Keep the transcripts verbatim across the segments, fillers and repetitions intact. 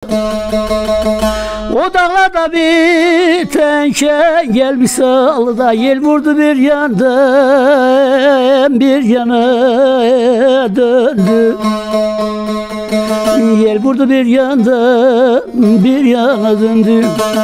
O dağlarda biten şey gelmiş sağlıda, yel vurdu bir yandan bir yana döndü. Yel vurdu bir yandan bir yana döndü.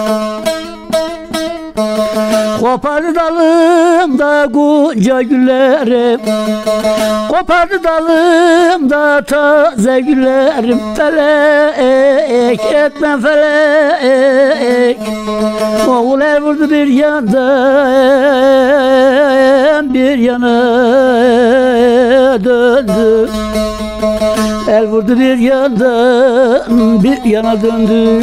Kopardı dalımda gonca güllerim, kopardı dalımda taze güllerim. Felek etme felek, oğul el vurdu bir yandan bir yana döndü. El vurdu bir yandan bir yana döndü.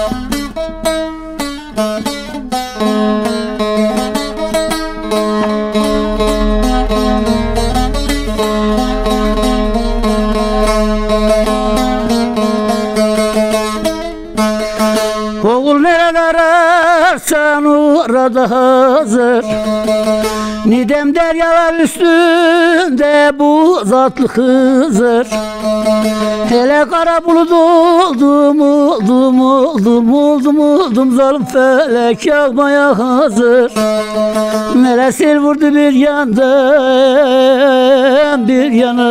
Oğul nerede ararsan orada hazır. Nidem deryalar üstünde bu zatlı Hızır. Hele kara bulut oldum oldum oldum oldum oldum, zalim felek yağmaya hazır. Mele sel vurdu bir yandan bir yana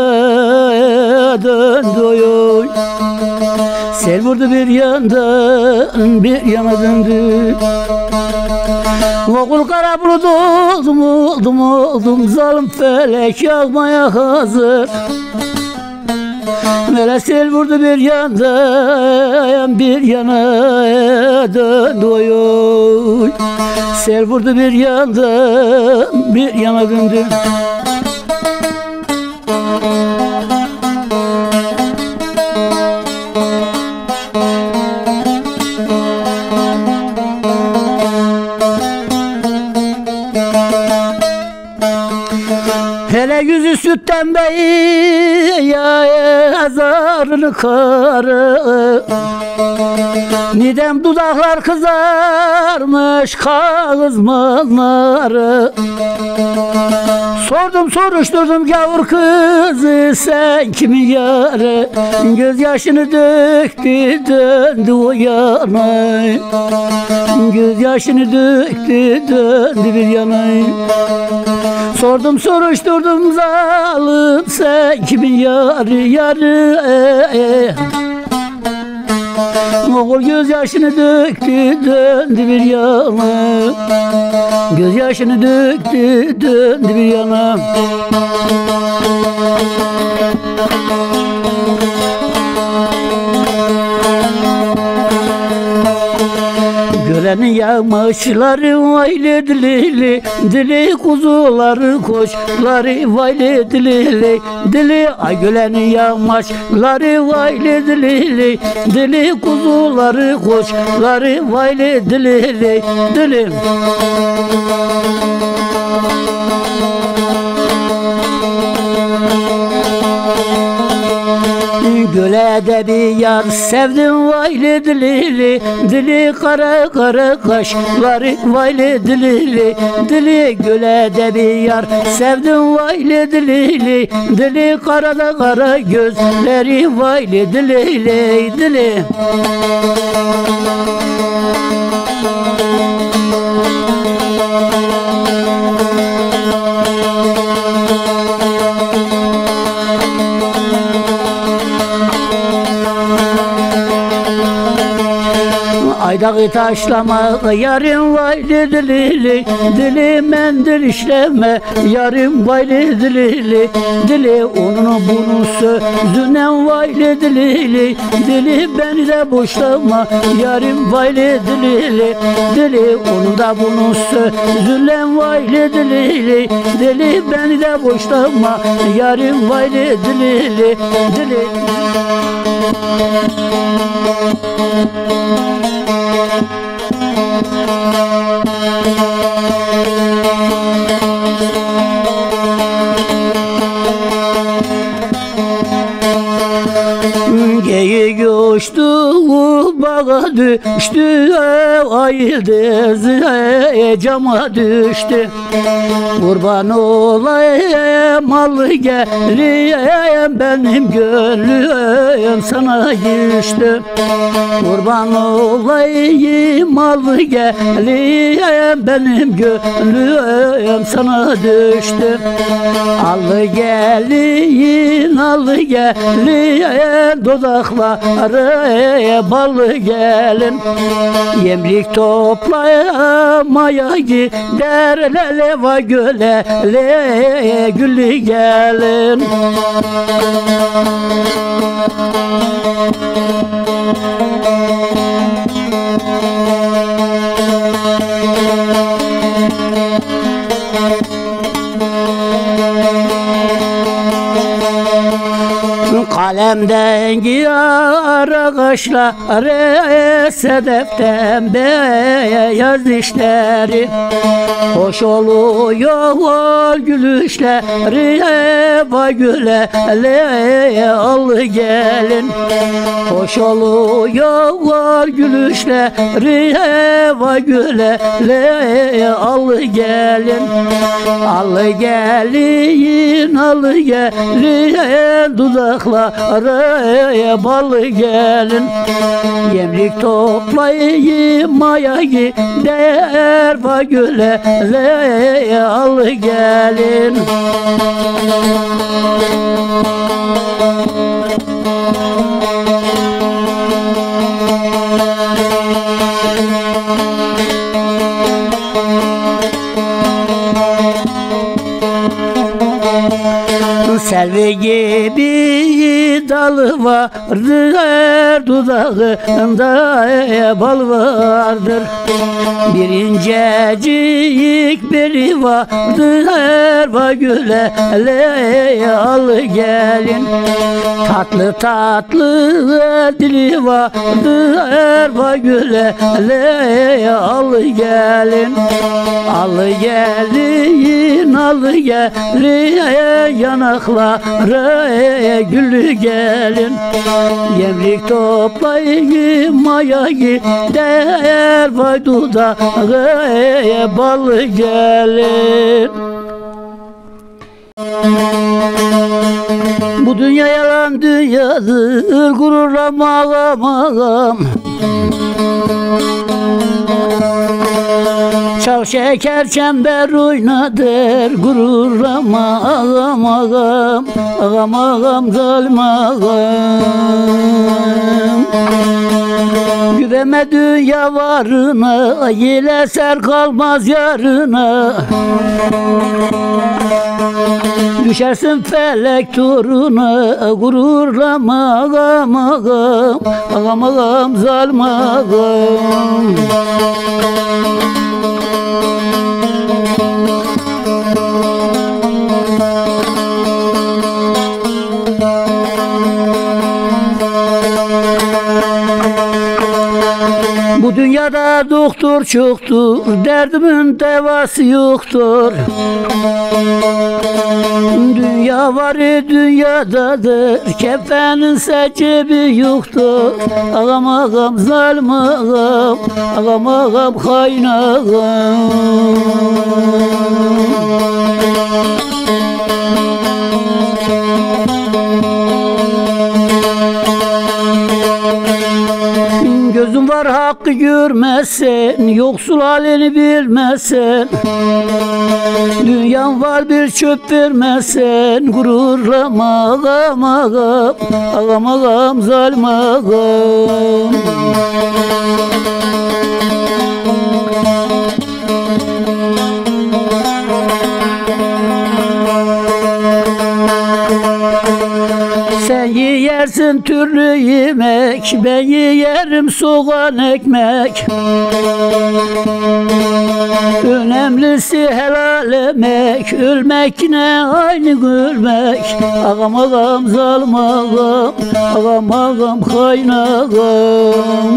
döndü oy. Sel vurdu bir yandan bir yana döndü. Oğul kara bulut oldum oldum oldum, zalim felek yağmaya hazır. Mele sel vurdu bir yandan bir yana döndü oy oy. Sel vurdu bir yandan bir yana döndü. Hele yüzü sütten bey ya azarlı karı. Nidem dudaklar kızarmış kağızmanları. Sordum soruşturdum gavur kızı, sen kimin yarı? Gözyaşını döktü döndü o yana. Gözyaşını döktü döndü bir yana. Sordum soruşturdum zalim, sen kimin yarı yarı? Oğul gözyaşını döktü döndü bir yana. Gözyaşını döktü döndü bir yana. Görenin yağmışları vayli dilili, dili kuzuları koçları vayli dilili, dili ay gölenin yağmışları vayli dilili, dili kuzuları koçları vayli dilili, dili. Gölede bir yar sevdim vayli dilili, dili kara kara kaşları vayli dilili, dili. Gölede bir yar sevdim vayli dilili, dili karada kara gözleri vayli dilili, dili. Aydağı taşlama yarım vayli dilili, dili mendil işleme yarım vayli dilili, dili. Onun bunun sözünden vayli dilili, dili. Beni de boşlama yarım vayli dilili, dili. Onun da bunun sözünden vayli dilili, dili. Beni de boşlama yarım vayli dilili, dili. Geyik uçtu bağa düştü, ay yıldızı cama düştü. Kurban olayım al geleyim, benim gönlüm sana düştü. Kurban olayım al geleyim, benim gönlüm sana düştü. Al gelin al gelin, dudakları bal gelin. Yemlik toplamaya gider leva göle le gülü gelin. Kalemden giyar kaşları, sedeften beyaz dişleri. Hoş oluyor gülüşleri, vay güle al gelin. Hoş oluyor gülüşleri, vay güle al gelin. Al gelin al gelin, dudakları bal gelin. Yemlik toplayayım maya gider, vay güle al gelin. Selvi gibi dalı vardır, dudağında bal vardır. Bir incecik biri vardır, vay güle al gelin. Tatlı tatlı dili vardır, vay güle al gelin. Al gelin al gelin, yanakları gülü gelin. Yemlik toplayayım maya gider, vay dudağı bal gelin. Bu dünya yalan dünyadır, gururlanmam. Çal şeker çember oynadır, gururlanmam ağam, ağam ağam zalim ağam. Güveme dünya varına, ile ser kalmaz yarına. Düşersin felek turuna, gururlanma ağam ağam, ağam ağam zalim ağam. Bu dünyada doktor çoktur, derdimin devası yoktur. Dünya var e dünyadadır, kefenin cebi yoktur. Ağam ağam zalim ağam, ağam ağam hain ağam. Gözün var hakkı görmezsen, yoksul halini bilmezsen. Dünyan var bir çöp vermezsen, gururlama ağam ağam, ağam ağam zalim ağam. Sen yersin türlü yemek, ben yerim soğan ekmek. Önemlisi helal emek, ölmek yine aynı gülmek. Ağam ağam zalim ağam, ağam ağam hain ağam.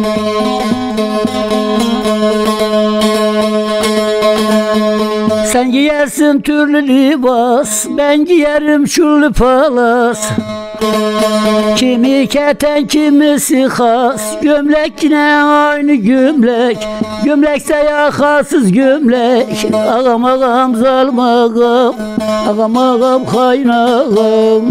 Sen Sen giyersin türlü libas, ben giyerim şurlu palas. Kimi keten kimisi has, gömlek yine aynı gömlek. Gömlekse yakasız gömlek. Ağam ağam zalim ağam, ağam ağam kaynağım.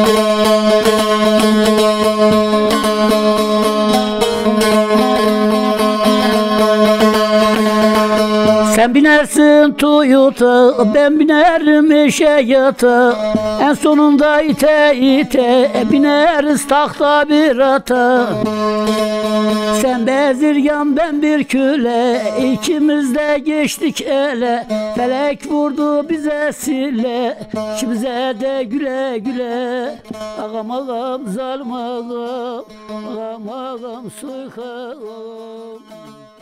Sen binersin tuyuta, ben binerim eşeğata. En sonunda ite ite bineriz tahta bir ata. Sen bezirgan ben bir küle, ikimiz de geçtik ele. Felek vurdu bize sille, ikimize de güle güle. Ağam ağam zalim ağam, ağam ağam soykağım.